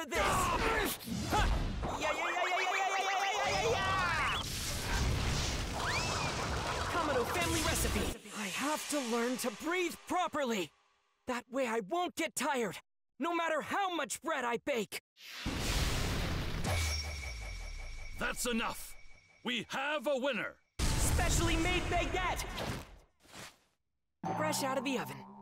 to this! Ha! Yeah, yeah, yeah, yeah, yeah, yeah, yeah, yeah, yeah, yeah! Kamado family recipe. I have to learn to breathe properly. That way I won't get tired, no matter how much bread I bake. That's enough. We have a winner. Specially made baguette! Fresh out of the oven.